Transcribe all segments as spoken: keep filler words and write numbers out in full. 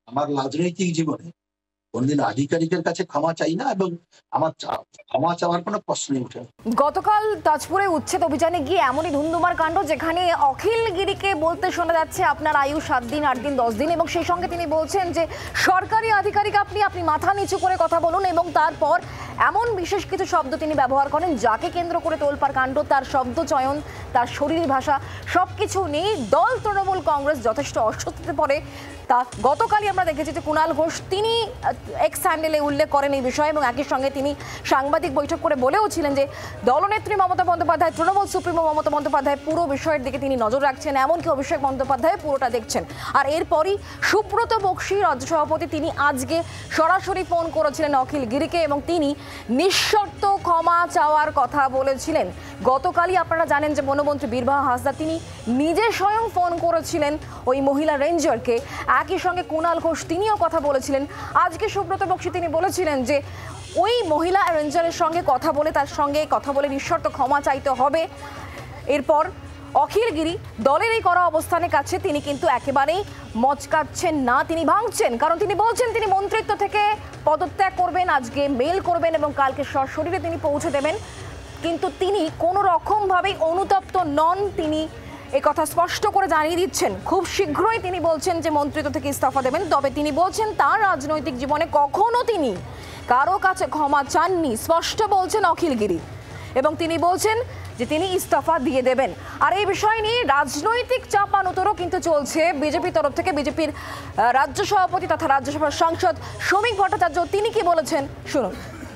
আমার রাজনৈতিক জীবনে কোনদিন আধিকারিকের কাছে ক্ষমা চাই না এবং আমার ক্ষমা চাওয়ার কোনো প্রশ্নই ওঠে না। গতকাল তাজপুরে উচ্ছেদ অভিযানে গিয়ে এমনই ধুন্ধুমার কাণ্ড, যেখানে অখিল গিরিকে বলতে শোনা যাচ্ছে আপনার আয়ু সাত দিন আট দিন দশ দিন, এবং সেই সঙ্গে তিনি বলছেন যে সরকারি আধিকারিক আপনি আপনি মাথা নিচু করে কথা বলুন, এবং তারপর এমন বিশেষ কিছু শব্দ তিনি ব্যবহার করেন যাকে কেন্দ্র করে তোলপাড় কাণ্ড। তার শব্দ চয়ন, তার শরীরী ভাষা সবকিছু নিয়ে দল তৃণমূল কংগ্রেস যথেষ্ট অস্বস্তিতে পড়ে। তা গতকালই আমরা দেখেছি যে কুণাল ঘোষ তিনি এক্স হ্যান্ডেলে উল্লেখ করেন এই বিষয়ে, এবং একই সঙ্গে তিনি সাংবাদিক বৈঠক করে বলেও ছিলেন যে দলনেত্রী মমতা বন্দ্যোপাধ্যায়, তৃণমূল সুপ্রিমো মমতা বন্দ্যোপাধ্যায় পুরো বিষয়ের দিকে তিনি নজর রাখছেন, এমনকি অভিষেক বন্দ্যোপাধ্যায় পুরোটা দেখছেন। আর এরপরই সুব্রত বক্সী রাজ্য সভাপতি তিনি আজকে সরাসরি ফোন করেছিলেন অখিল গিরিকে, এবং তিনি নিঃশর্ত ক্ষমা চাওয়ার কথা বলেছিলেন। গতকালই আপনারা জানেন যে বনমন্ত্রী বীরবাহা হাসদা তিনি নিজে স্বয়ং ফোন করেছিলেন ওই মহিলা রেঞ্জারকে। একই সঙ্গে কুণাল ঘোষ তিনিও কথা বলেছিলেন। আজকে সুব্রত বক্সী তিনি বলেছিলেন যে ওই মহিলা রেঞ্জারের সঙ্গে কথা বলে তার সঙ্গে কথা বলে নিঃশর্ত ক্ষমা চাইতে হবে। এরপর অখিল গিরি দলের এই করা অবস্থানের কাছে তিনি কিন্তু একেবারেই মচকাচ্ছেন না, তিনি ভাঙছেন। কারণ তিনি বলছেন তিনি মন্ত্রিত্ব থেকে পদত্যাগ করবেন, আজকে মেল করবেন এবং কালকে সশরীরে তিনি পৌঁছে দেবেন। কিন্তু তিনি কোনো রকমভাবেই অনুতপ্ত নন, তিনি একথা স্পষ্ট করে জানিয়ে দিচ্ছেন খুব শীঘ্রই তিনি বলছেন যে মন্ত্রিত্ব থেকে ইস্তফা দেবেন। তবে তিনি বলছেন তার রাজনৈতিক জীবনে কখনো তিনি কারো কাছে ক্ষমা চাননি, স্পষ্ট বলছেন অখিল গিরি, এবং তিনি বলছেন যে তিনি ইস্তফা দিয়ে দেবেন। আর এই বিষয় নিয়ে রাজনৈতিক চাপানোতরও কিন্তু চলছে বিজেপির তরফ থেকে। বিজেপির রাজ্য সভাপতি তথা রাজ্যসভার সাংসদ শ্রমিক ভট্টাচার্য তিনি কি বলেছেন শুনুন।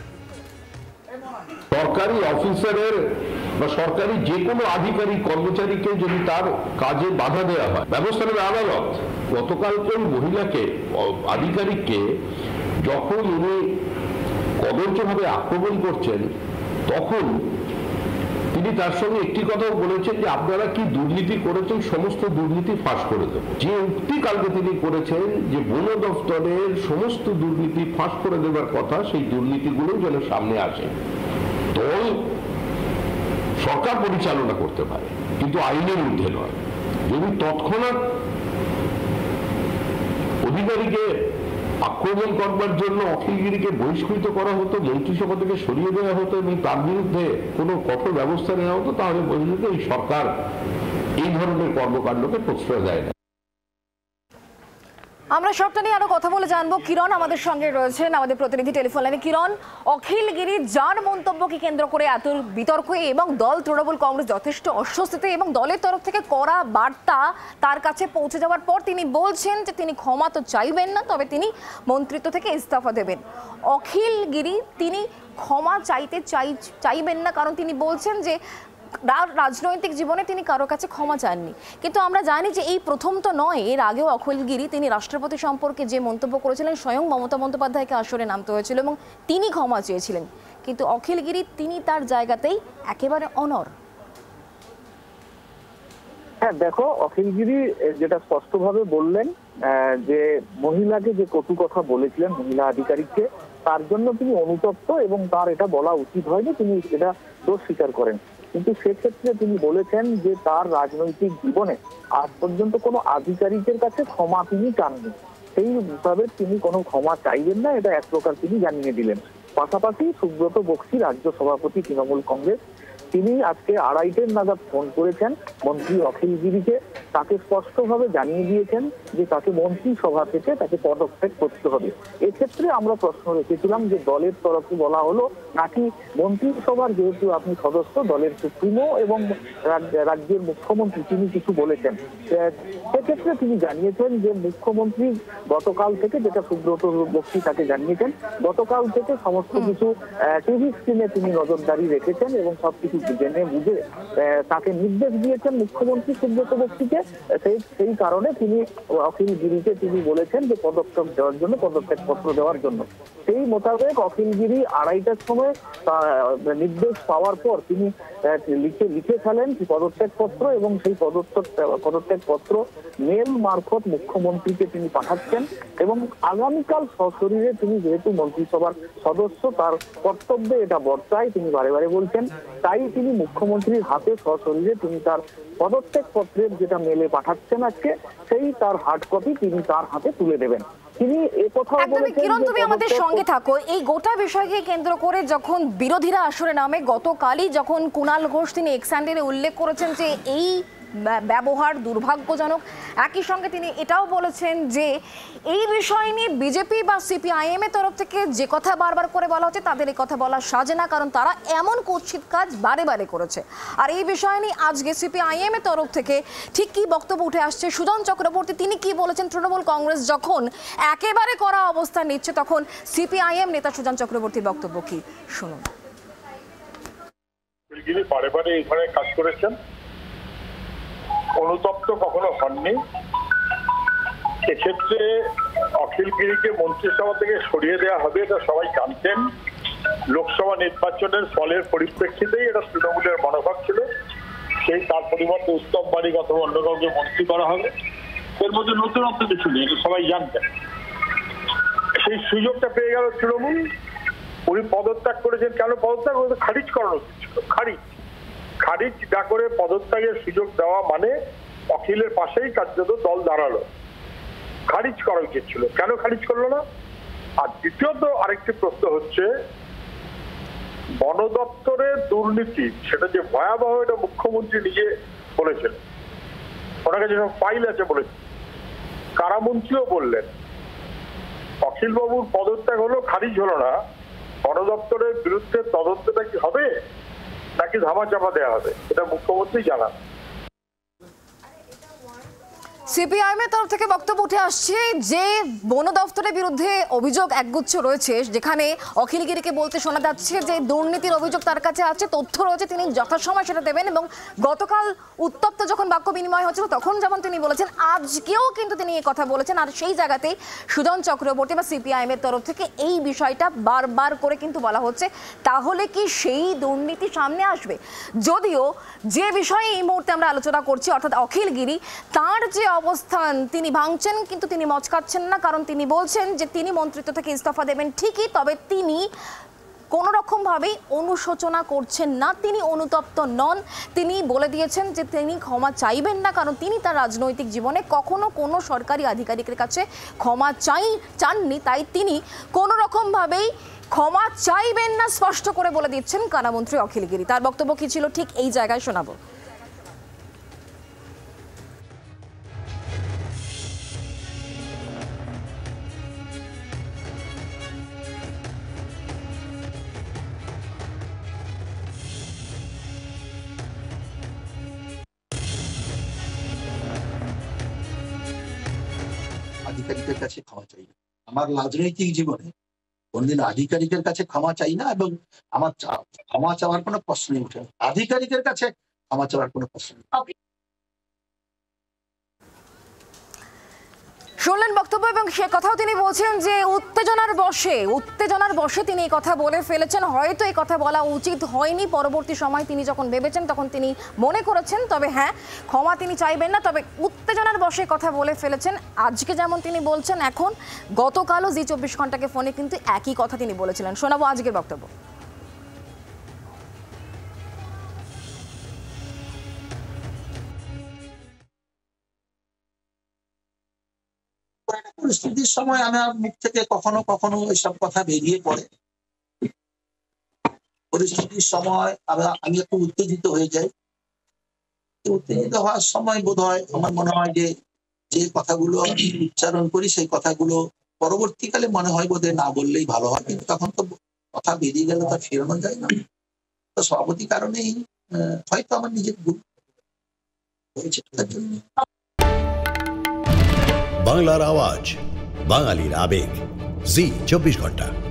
সরকারি অফিসারের বা সরকারি যে কোনো আধিকারিক কর্মচারীকে যদি তার কাজে বাধা দেওয়া হয়, ব্যবস্থা নেবে আদালত। গতকালকে মহিলাকে আধিকারিককে যখন উনি কদর্যভাবে আক্রমণ করছেন, তখন তিনি তার সঙ্গে একটি কথাও বলেছেন যে আপনারা কি দুর্নীতি করেছেন সমস্ত দুর্নীতি ফাঁস করে দেব। যে উক্তি কালকে তিনি করেছেন যে বন দফতরের সমস্ত দুর্নীতি ফাঁস করে দেবার কথা, সেই দুর্নীতিগুলো যেন সামনে আসে। দল সরকার পরিচালনা করতে পারে কিন্তু আইনের ঊর্ধ্বে নয়। যদি তৎক্ষণাৎ অধিকারীকে আক্রমণ করবার জন্য অখিল গিরিকে বহিষ্কৃত করা হতো, মন্ত্রিসভা থেকে সরিয়ে দেওয়া হতো এবং তার বিরুদ্ধে কোনো কঠোর ব্যবস্থা নেওয়া হতো, তাহলে বোঝা যেত এই সরকার এই ধরনের কর্মকাণ্ডকে প্রশ্রয় দেয় না। আমরা সবটা নিয়ে আরো কথা বলে জানবো। কিরণ আমাদের সঙ্গে রয়েছেন, আমাদের প্রতিনিধি টেলিফোন লাইনে। কিরণ, অখিল গিরি যার মন্তব্যকে কেন্দ্র করে এত বিতর্ক এবং দল তৃণমূল কংগ্রেস যথেষ্ট অস্বস্তিতে, এবং দলের তরফ থেকে কড়া বার্তা তার কাছে পৌঁছে যাওয়ার পর তিনি বলছেন যে তিনি ক্ষমা তো চাইবেন না, তবে তিনি মন্ত্রিত্ব থেকে ইস্তফা দেবেন। অখিল গিরি তিনি ক্ষমা চাইতে চাই চাইবেন না কারণ তিনি বলছেন যে রাজনৈতিক জীবনে তিনি কারো কাছে ক্ষমা চাননি। কিন্তু আমরা জানি যে এই প্রথম তো নয়, এর আগেও অখিল গিরি তিনি রাষ্ট্রপতি সম্পর্কে যে মন্তব্য করেছিলেন, স্বয়ং মমতা বন্দ্যোপাধ্যায়কে আসরে নামতে হয়েছিল এবং তিনি ক্ষমা চেয়েছিলেন। কিন্তু অখিল গিরি তিনি তার জায়গাতেই একেবারে অনড়। হ্যাঁ দেখো, অখিল গিরি যেটা স্পষ্টভাবে বললেন যে মহিলাকে যে কটু কথা বলেছিলেন মহিলা আধিকারিককে, তার জন্য তিনি অনুতপ্ত এবং তার এটা বলা উচিত হয়নি, তিনি এটা দোষ স্বীকার করেন। কিন্তু সেক্ষেত্রে তিনি বলেছেন যে তার রাজনৈতিক জীবনে আজ পর্যন্ত কোনো আধিকারিকের কাছে ক্ষমা তিনি চাননি, সেই হিসাবে তিনি কোনো ক্ষমা চাইবেন না, এটা এক প্রকার তিনি জানিয়ে দিলেন। পাশাপাশি সুব্রত বক্সী রাজ্য সভাপতি তৃণমূল কংগ্রেস তিনি আজকে আড়াইটের নাগাদ ফোন করেছেন মন্ত্রী অখিল গিরিকে, তাকে স্পষ্টভাবে জানিয়ে দিয়েছেন যে তাকে মন্ত্রিসভা থেকে তাকে পদত্যাগ করতে হবে। এক্ষেত্রে আমরা প্রশ্ন রেখেছিলাম যে দলের তরফে বলা হলো নাকি মন্ত্রিসভার, যেহেতু আপনি সদস্য দলের সুপ্রিমো এবং রাজ্যের মুখ্যমন্ত্রী তিনি কিছু বলেছেন। সেক্ষেত্রে তিনি জানিয়েছেন যে মুখ্যমন্ত্রী গতকাল থেকে, যেটা সুব্রত বক্সী তাকে জানিয়েছেন, গতকাল থেকে সমস্ত কিছু টিভি স্ক্রিনে তিনি নজরদারি রেখেছেন এবং সবকিছু জেনে বুঝে তাকে নির্দেশ দিয়েছেন মুখ্যমন্ত্রী সুব্রত বক্সীকে। সেই সেই কারণে তিনি অখিল গিরিকে তিনি বলেছেন যে পদত্যাগ দেওয়ার জন্য, পদত্যাগ পত্র দেওয়ার জন্য। সেই মোতাবেক অখিল গিরি আড়াইটার সময় নির্দেশ পাওয়ার পর তিনি লিখে লিখে ফেলেন পদত্যাগ পত্র, এবং সেই পদত্যাগ পদত্যাগ পত্র মেল মারফত মুখ্যমন্ত্রীকে তিনি পাঠাচ্ছেন। এবং আগামীকাল সশরীরে তিনি, যেহেতু মন্ত্রিসভার সদস্য, তার কর্তব্যে এটা বর্তায়, তিনি বারে বারে বলছেন, তাই তিনি মুখ্যমন্ত্রীর হাতে সশরীরে তিনি তার পদত্যাগ পত্রের যেটা মেলে পাঠাচ্ছেন আজকে, সেই তার হার্ড কপি তিনি তার হাতে তুলে দেবেন। তিনি একথাও একদমই বলেছেন কিরণ, যে তুমি আমাদের পদত্যাগ সঙ্গে থাকো। এই গোটা বিষয়কে কেন্দ্র করে যখন বিরোধীরা আসরে নামে, গতকালই যখন কুণাল ঘোষ তিনি এক্স হ্যান্ডেলে উল্লেখ করেছেন যে এই ব্য- ব্যবহার দুর্ভাগ্যজনক, একই সঙ্গে তিনি এটাও বলেছেন যে এই বিষয় নিয়ে বিজেপি বা সিপিআইএম এর তরফ থেকে যে কথা বারবার করে বলা হচ্ছে তাদের এই কথা বলা সাজে না, কারণ তারা এমন কুৎসিত কাজ বারে বারে করেছে। আর এই বিষয় নিয়ে আজকে সিপিআইএম এর তরফ থেকে ঠিক কি বক্তব্য উঠে আসছে, সুজন চক্রবর্তী তিনি কি বলেছেন, তৃণমূল কংগ্রেস যখন একেবারে করা অবস্থান নিচ্ছে তখন সিপিআইএম নেতা সুজন চক্রবর্তীর বক্তব্য কি শুনুন। তিনি বারে বারে এখানে কাজ করেছেন, অনুতপ্ত কখনো হননি। এক্ষেত্রে অখিল গিরিকে মন্ত্রিসভা থেকে সরিয়ে দেওয়া হবে এটা সবাই জানতেন। লোকসভা নির্বাচনের ফলের পরিপ্রেক্ষিতেই এটা তৃণমূলের মনোভাব ছিল, সেই তার পরিবর্তে উত্তম বাড়িক অথবা অন্য কাউকে মন্ত্রী করা হবে। এর মধ্যে নতুনত্ব কিছু নেই, এটা সবাই জানতেন। সেই সুযোগটা পেয়ে গেল তৃণমূল, উনি পদত্যাগ করেছেন। কেন পদত্যাগ করেছেন? খারিজ করানো উচিত ছিল। খারিজ খারিজ না করে পদত্যাগের সুযোগ দেওয়া মানে অখিলের পাশেই কার্যত দল দাঁড়ালো। খারিজ করা উচিত ছিল, কেন খারিজ করলো না? আর দ্বিতীয়ত আরেকটি প্রশ্ন হচ্ছে, বন দপ্তরের দুর্নীতি সেটা যে ভয়াবহ, এটা মুখ্যমন্ত্রী নিজে বলেছেন, ওনার কাছে সব ফাইল আছে বলেছেন, কারামন্ত্রীও বললেন। অখিল বাবুর পদত্যাগ হলো, খারিজ হলো না, বন দপ্তরের বিরুদ্ধে তদন্তটা কি হবে নাকি ধামাচাপা দেওয়া হবে, এটা মুখ্যমন্ত্রী জানান। সিপিআইএম এর তরফ থেকে বক্তব্য উঠে আসছে যে বন দফতরের বিরুদ্ধে অভিযোগ একগুচ্ছ রয়েছে, যেখানে অখিলগিরিকে বলতে শোনা যাচ্ছে যে দুর্নীতির অভিযোগ তার কাছে আছে, তথ্য রয়েছে, তিনি যথাসময় সেটা দেবেন। এবং গতকাল উত্তপ্ত যখন বাক্য বিনিময় হচ্ছিল তখন যেমন তিনি বলেছেন, আজকেও কিন্তু তিনি এই কথা বলেছেন। আর সেই জায়গাতেই সুজন চক্রবর্তী বা সিপিআইএম এর তরফ থেকে এই বিষয়টা বারবার করে কিন্তু বলা হচ্ছে, তাহলে কি সেই দুর্নীতি সামনে আসবে? যদিও যে বিষয়ে এই মুহূর্তে আমরা আলোচনা করছি অর্থাৎ অখিলগিরি, তার যে অবস্থান তিনি ভাঙছেন কিন্তু তিনি মচকাচ্ছেন না, কারণ তিনি বলছেন যে তিনি মন্ত্রিত্ব থেকে ইস্তফা দেবেন ঠিকই, তবে তিনি কোনো রকমভাবেই অনুশোচনা করছেন না, তিনি অনুতপ্ত নন। তিনি বলে দিয়েছেন যে তিনি ক্ষমা চাইবেন না, কারণ তিনি তার রাজনৈতিক জীবনে কখনো কোনো সরকারি আধিকারিকের কাছে ক্ষমা চাই চাননি, তাই তিনি কোনো রকমভাবেই ক্ষমা চাইবেন না স্পষ্ট করে বলে দিচ্ছেন কারামন্ত্রী অখিলগিরি। তার বক্তব্য কি ছিল ঠিক এই জায়গায় শোনাবো। আধিকারিকের কাছে ক্ষমা চাই না। আমার রাজনৈতিক জীবনে কোনদিন আধিকারিকের কাছে ক্ষমা চাই না, এবং আমার চা- ক্ষমা চাওয়ার কোনো প্রশ্নই উঠে না। আধিকারিকের কাছে ক্ষমা চাওয়ার কোনো প্রশ্ন নেই। শুনলেন বক্তব্য, এবং সে কথাও তিনি বলছেন যে উত্তেজনার বশে উত্তেজনার বশে তিনি এই কথা বলে ফেলেছেন। হয়তো এই কথা বলা উচিত হয়নি, পরবর্তী সময় তিনি যখন ভেবেছেন তখন তিনি মনে করেছেন, তবে হ্যাঁ ক্ষমা তিনি চাইবেন না, তবে উত্তেজনার বশে কথা বলে ফেলেছেন। আজকে যেমন তিনি বলছেন, এখন গতকালও জি চব্বিশ ঘন্টাকে ফোনে কিন্তু একই কথা তিনি বলেছিলেন। শোনাবো আজকের বক্তব্য। পরিস্থিতির সময় আমার মুখ থেকে কখনো কখনো এসব কথা বেরিয়ে পড়ে। পরিস্থিতির সময় আমরা- আমি একটু উত্তেজিত হয়ে যাই। উত্তেজিত হওয়ার সময় বোধ হয় আমার মনে হয় যে যে কথাগুলো আমি উচ্চারণ করি সেই কথাগুলো পরবর্তীকালে মনে হয় বোধহয় না বললেই ভালো হয়, কিন্তু তখন তো কথা বেরিয়ে গেলে তা ফেরানো যায় না। তো স্বভাবতই কারণেই আহ, হয়তো আমার নিজের ভুল হয়েছে তার জন্য। বাংলার আওয়াজ, বাঙালির আবেগ, জি চব্বিশ ঘন্টা।